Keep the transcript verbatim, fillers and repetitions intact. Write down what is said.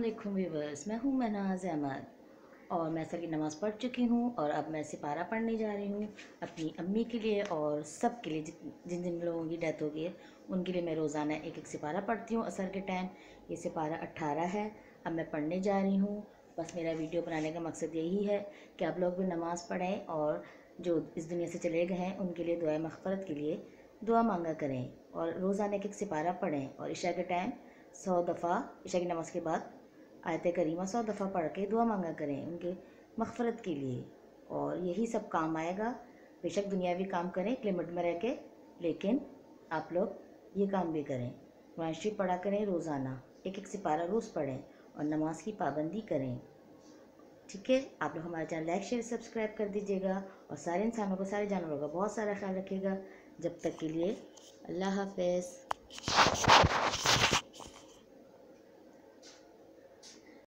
अस्सलामुअलैकुम व्यूवर्स, मैं हूँ महनाज अहमद और मैं असर की नमाज़ पढ़ चुकी हूँ और अब मैं सिपारा पढ़ने जा रही हूँ अपनी अम्मी के लिए और सब के लिए जिन जिन लोगों की डेथ हो गई है उनके लिए। मैं रोज़ाना एक एक सिपारा पढ़ती हूँ असर के टाइम। ये सिपारा अट्ठारह है। अब मैं पढ़ने जा रही हूँ। बस मेरा वीडियो बनाने का मकसद यही है कि आप लोग भी नमाज़ पढ़ें और जो इस दुनिया से चले गए हैं उनके लिए दुआ मग़फ़िरत के लिए दुआ मांगा करें और रोज़ाना एक एक सिपारा पढ़ें और इशा के टाइम सौ दफ़ा इशा की नमाज़ के बाद आयत करीमा सौ दफ़ा पढ़ के दुआ मांगा करें उनके मग़फ़िरत के लिए और यही सब काम आएगा। बेशक दुनियावी काम करें एक लिमिट में रह के, लेकिन आप लोग ये काम भी करें। कुरान शरीफ पढ़ा करें रोज़ाना, एक एक सिपारा रोज़ पढ़ें और नमाज की पाबंदी करें। ठीक है, आप लोग हमारा चैनल लाइक शेयर सब्सक्राइब कर दीजिएगा और सारे इंसानों को, सारे जानवरों का बहुत सारा ख्याल रखिएगा। जब तक के लिए अल्लाह हाफ़िज़।